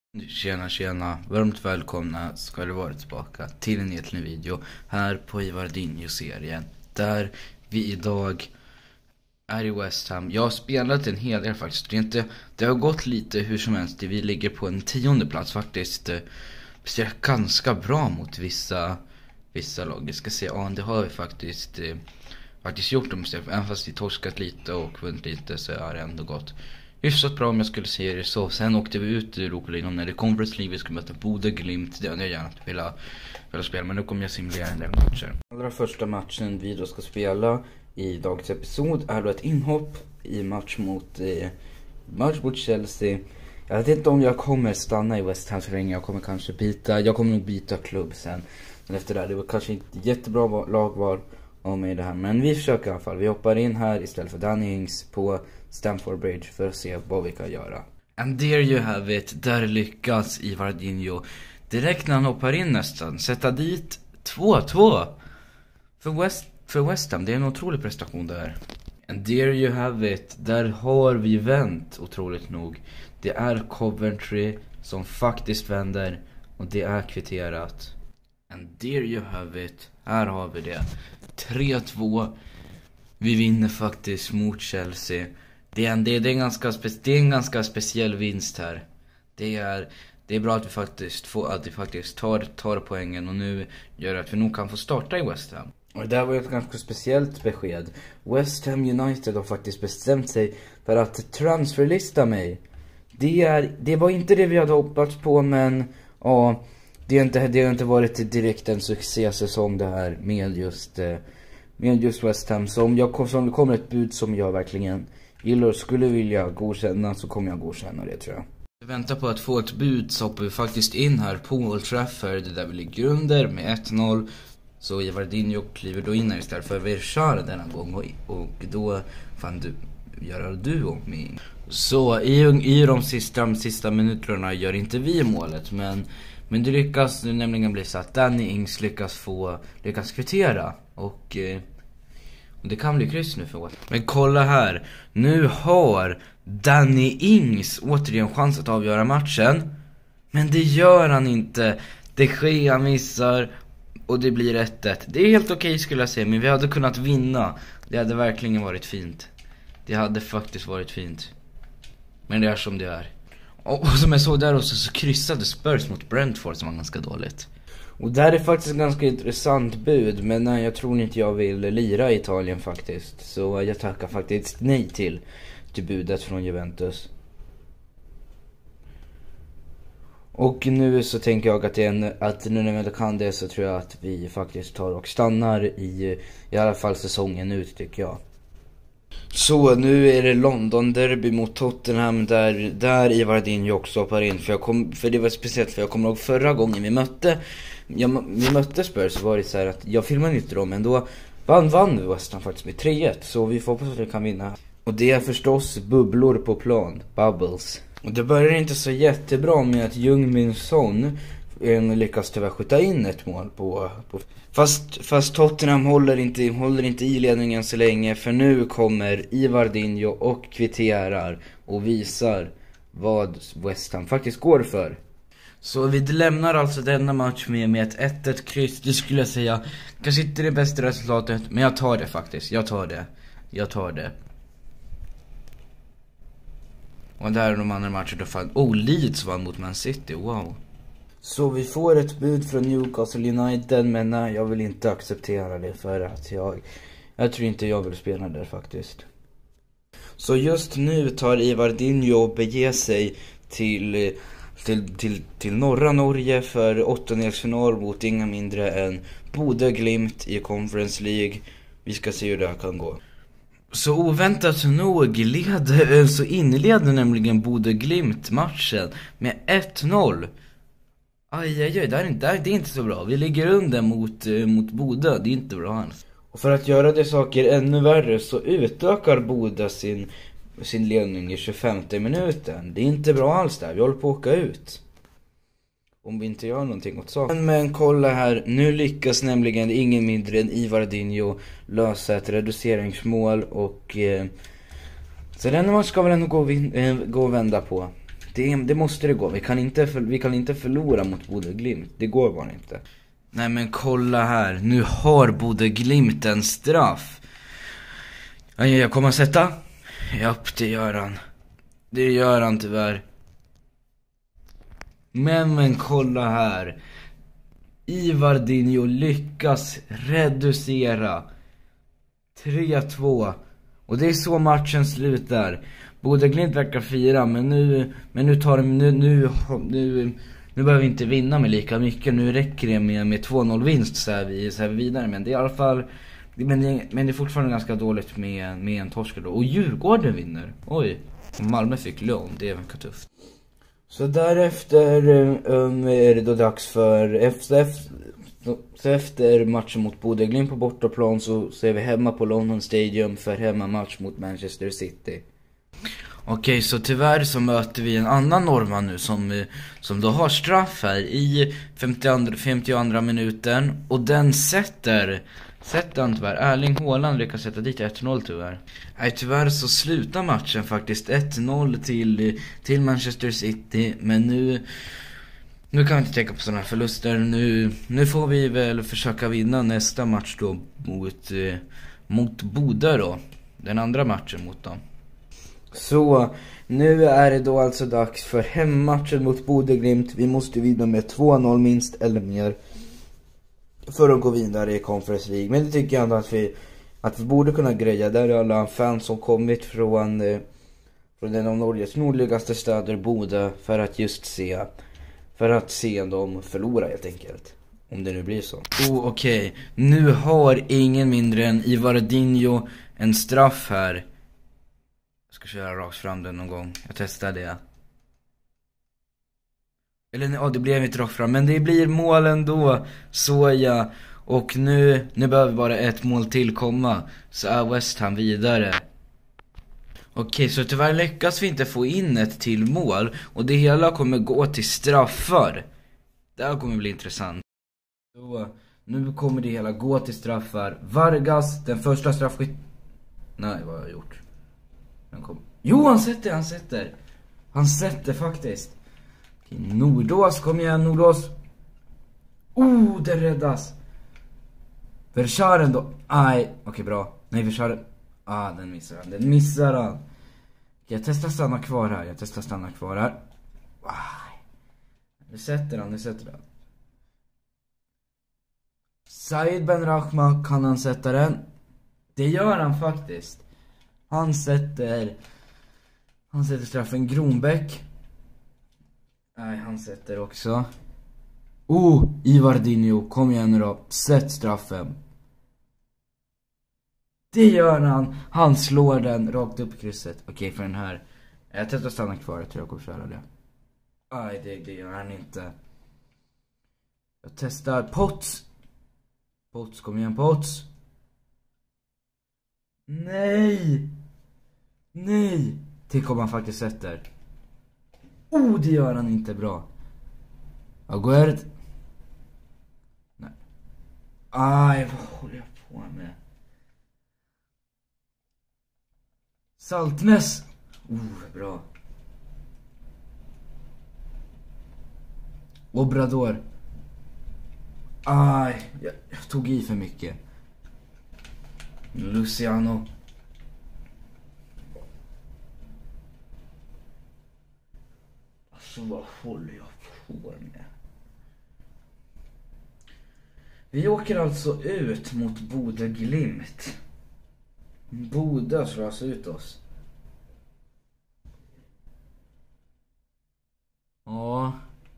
Tjena, varmt välkomna ska det vara tillbaka till en helt ny video här på Ivardinho-serien, där vi idag är i West Ham. Jag har spelat en hel del faktiskt. Det har gått lite hur som helst. Vi ligger på en 10:e plats faktiskt. Presterar ganska bra mot vissa lag. Jag ska se, det har vi faktiskt gjort dem istället. Även fast vi torskat lite och vunnit lite så har det ändå gått hyfsat bra om jag skulle säga det så. Sen åkte vi ut i Europa-ligan när det Conference League. Vi skulle möta Bodø Glimt. Det hade jag gärna velat spela, men nu kommer jag simulera en del matcher. Allra första matchen vi då ska spela i dagens episod är då ett inhopp i match mot Chelsea. Jag vet inte om jag kommer stanna i West Ham så länge. Jag kommer nog byta klubb sen. Men efter det var kanske inte jättebra lagval om mig det här. Men vi försöker i alla fall. Vi hoppar in här istället för Danny Ings på Stamford Bridge för att se vad vi kan göra. And there you have it. Där lyckas Ivardinho direkt när han hoppar in nästan sätta dit 2-2 för West Ham. Det är en otrolig prestation där. And there you have it. Där har vi vänt otroligt nog. Det är Coventry som faktiskt vänder och det är kvitterat. And there you have it. Här har vi det. 3-2. Vi vinner faktiskt mot Chelsea. Det är en ganska speciell vinst här. Det är bra att vi faktiskt tar poängen och nu gör att vi nog kan få starta i West Ham. Och det där var ett ganska speciellt besked. West Ham United har faktiskt bestämt sig för att transferlista mig. Det var inte det vi hade hoppats på, men ja, det har inte varit direkt en succésäsong det här med just West Ham. Så om det kommer ett bud som jag verkligen gillar och skulle vilja godkänna, så kommer jag godkänna det, tror jag. Vi väntar på att få ett bud, så hoppar vi faktiskt in här på Old Trafford där vi ligger under med 1-0. Så Ivardinho kliver då in här istället för Verchar denna gång och då fan du om mig. Så i de sista minuterna gör inte vi målet, men det lyckas nämligen bli så att Danny Ings lyckas kvittera och det kan bli kryss nu för oss. Men kolla här, nu har Danny Ings återigen chans att avgöra matchen, men det gör han inte. Det sker, han missar och det blir 1-1. Det är helt okej skulle jag säga, men vi hade kunnat vinna. Det hade verkligen varit fint. Det hade faktiskt varit fint. Men det är som det är. Och som jag såg där också, så kryssade Spurs mot Brentford som var ganska dåligt. Och där är faktiskt ett ganska intressant bud, men nej, jag tror inte jag vill lira i Italien faktiskt. Så jag tackar faktiskt nej till budet från Juventus. Och nu så tänker jag att nu när vi inte kan det, så tror jag att vi faktiskt tar och stannar i alla fall säsongen ut, tycker jag. Så nu är det London derby mot Tottenham där Ivardinho också hoppar in. För det var speciellt, för jag kommer ihåg förra gången vi mötte Spurs, så var det så här att jag filmade inte dem, men då vann West Ham faktiskt med 3-1. Så vi får hoppas att vi kan vinna. Och det är förstås bubblor på plan, bubbles. Och det börjar inte så jättebra med att Heung-min Son lyckas tyvärr skjuta in ett mål på. Fast Tottenham håller inte i ledningen så länge, för nu kommer Ivardinho och kvitterar och visar vad West Ham faktiskt går för. Så vi lämnar alltså denna match med ett 1-1 kryss. Det skulle jag säga kanske inte det bästa resultatet, men jag tar det faktiskt. Jag tar det. Och där är de andra matcherna då fan. Leeds vann mot Man City, wow. Så vi får ett bud från Newcastle United, men nej, jag vill inte acceptera det för att jag tror inte jag vill spela där faktiskt. Så just nu tar Ivardinho och beger sig till norra Norge för 8-delsfinal mot inga mindre än Bodø Glimt i Conference League. Vi ska se hur det här kan gå. Så oväntat nog inleder nämligen Bodø Glimt matchen med 1-0. Aj, det är inte så bra. Vi ligger under mot Bodø, det är inte bra alls. Och för att göra det saker ännu värre så utökar Bodø sin ledning i 25:e minuten. Det är inte bra alls där, vi håller på att åka ut. Om vi inte gör någonting åt saken. Men kolla här, nu lyckas nämligen ingen mindre än Ivardinho lösa ett reduceringsmål och så den man ska väl ändå gå och vända på. Det måste det gå. Vi kan inte förlora mot Bodø Glimt. Det går bara inte. Nej men kolla här. Nu har Bodø Glimt en straff. Jag kommer att sätta. Japp, det gör han. Det gör han tyvärr. Men kolla här. Ivardinho lyckas reducera 3-2. Och det är så matchen slutar. Bodø Glimt verkar fira, men nu behöver vi inte vinna med lika mycket. Nu räcker det med 2-0 vinst så är vi vidare. Men det är i alla fall men det är fortfarande ganska dåligt med en torsk då. Och Djurgården vinner. Oj. Och Malmö fick lån. Det är väl tufft. Så därefter är det då dags för efter matchen mot Bodø Glimt på bortaplan så är vi hemma på London Stadium för hemmamatch mot Manchester City. Okej, så tyvärr så möter vi en annan norrman nu som då har straff här i 52 minuten. Och den sätter han tyvärr. Erling Haaland lyckas sätta dit 1-0 tyvärr. Nej, tyvärr så slutar matchen faktiskt 1-0 till Manchester City. Men nu kan vi inte tänka på sådana här förluster. Nu får vi väl försöka vinna nästa match då mot Bodø då. Den andra matchen mot dem. Så nu är det då alltså dags för hemmatchen mot Bodø Glimt. Vi måste vinna med 2-0 minst eller mer för att gå vidare i Conference League. Men det tycker jag ändå att vi borde kunna greja. Där är alla fans som kommit från en av Norges nordligaste städer, Bodø, för att se dem förlora helt enkelt. Om det nu blir så. Okej. Nu har ingen mindre än Ivardinho en straff här. Jag ska köra rakt fram den någon gång. Jag testar det. Eller det blev inte rakt fram. Men det blir mål ändå. Så ja. Och nu behöver bara ett mål tillkomma. Så är West Ham vidare. Okej, så tyvärr lyckas vi inte få in ett till mål. Och det hela kommer gå till straffar. Det här kommer bli intressant. Så nu kommer det hela gå till straffar. Vargas, den första straffskytt. Nej, vad har jag gjort? Jo, han sätter. Han sätter faktiskt. Nordås, kom igen Nordås. Det räddas. Verscharen då. Aj, okej bra. Nej, Verscharen. Den missar han. Jag testar stanna kvar här. Aj. Nu sätter han. Said Ben Rahma, kan han sätta den? Det gör han faktiskt. Han sätter straffen. Gronbäck. Nej, han sätter också. Ivardinho, kom igen nu då. Sätt straffen. Det gör han. Han slår den rakt upp i krysset. Okej, för den här. Jag testar stanna kvar, jag tror jag kommer köra det. Nej, det gör han inte. Jag testar Potts, kom igen Potts. Nej. Det kommer han faktiskt sätter. Det gör han inte bra. Aguerd. Nej. Aj, vad håller jag på med? Saltnäs. Bra. Obrador. Aj, jag tog i för mycket. Luciano. Alltså vad håller jag på med? Vi åker alltså ut mot Bodø Glimt. Bodø slår alltså ut oss. Ja.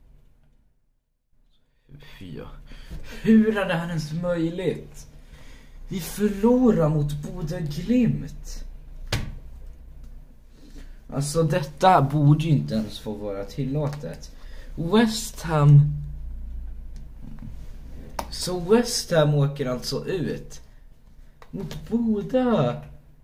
Hur är det här ens möjligt? Vi förlorar mot Bodø Glimt. Alltså detta borde ju inte ens få vara tillåtet. West Ham. Så West Ham åker alltså ut mot Bodø.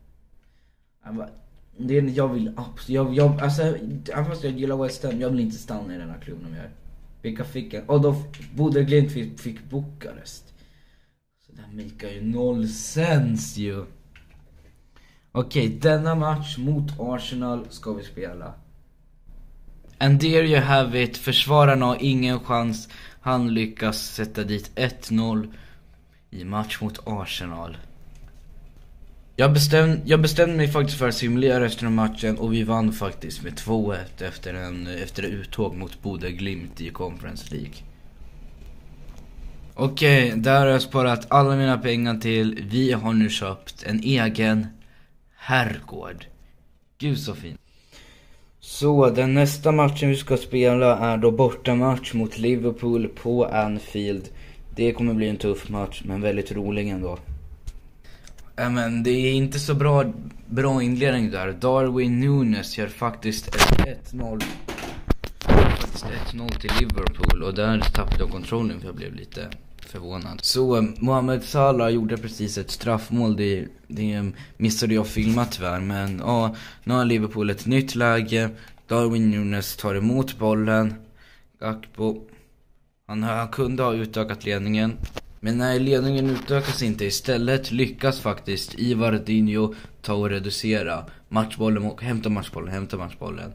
Jag vill absolut, alltså även fast jag gillar West Ham, jag vill inte stanna i den här klubben mer. Vilka fick en? Då Bodø Glimt fick Bukarest. Så det makar ju noll sens ju. Okej, denna match mot Arsenal ska vi spela. And there you have it. Försvararna har ingen chans. Han lyckas sätta dit 1-0 i match mot Arsenal. Jag bestämde mig faktiskt för att simulera resten av matchen, och vi vann faktiskt med 2-1 efter uttåg mot Bodø Glimt i Conference League. Okej, där har jag sparat alla mina pengar till. Vi har nu köpt en egen herrgård. Gud så fint. Så den nästa matchen vi ska spela är då bortamatch mot Liverpool på Anfield. Det kommer bli en tuff match, men väldigt rolig ändå. Men det är inte så bra inledning där. Darwin Núñez gör faktiskt 1-0 till Liverpool, och där tappade jag kontrollen för jag blev lite förvånad. Så Mohamed Salah gjorde precis ett straffmål. Det missade jag filma tyvärr, men ja, nu har Liverpool ett nytt läge. Darwin Núñez tar emot bollen. Gakpo, han kunde ha utökat ledningen, men när ledningen utökas inte, istället lyckas faktiskt Ivardinho ta och reducera matchbollen och hämta matchbollen.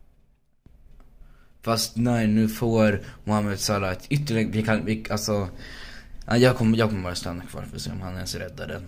Fast nej, nu får Mohamed Salah ett ytterligare, jag kommer bara stanna kvar för att se om han ens räddar den.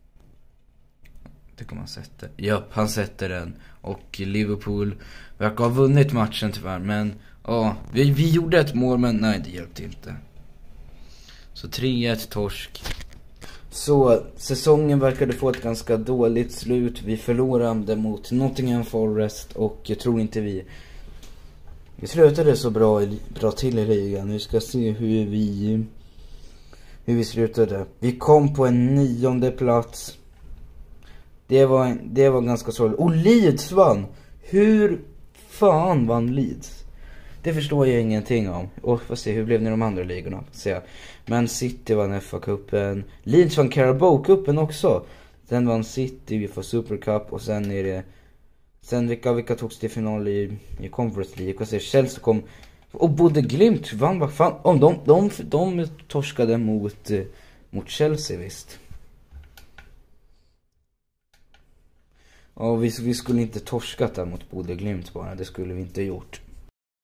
Det kommer han sätta. Ja, han sätter den, och Liverpool verkar ha vunnit matchen tyvärr, men ja, vi gjorde ett mål, men nej, det hjälpte inte. Så 3-1 torsk. Så säsongen verkade få ett ganska dåligt slut. Vi förlorade mot Nottingham Forest, och jag tror inte vi slutade så bra till i ligan. Vi ska se hur vi slutade. Vi kom på en 9:e plats. Det var ganska sorgligt. Och Leeds vann. Hur fan vann Leeds? Det förstår jag ingenting om. Och får se, hur blev det i de andra ligorna? Men City vann FA-cupen. Leeds vann Carabao-cupen också. Sen vann City, vi får Super Cup. Och sen är det... Sen vilka togs till final i Conference League. Och så Chelsea kom... Och Bodø Glimt vann, vad fan... De torskade mot Chelsea, visst. Och vi skulle inte torskat där mot Bodø Glimt bara. Det skulle vi inte gjort.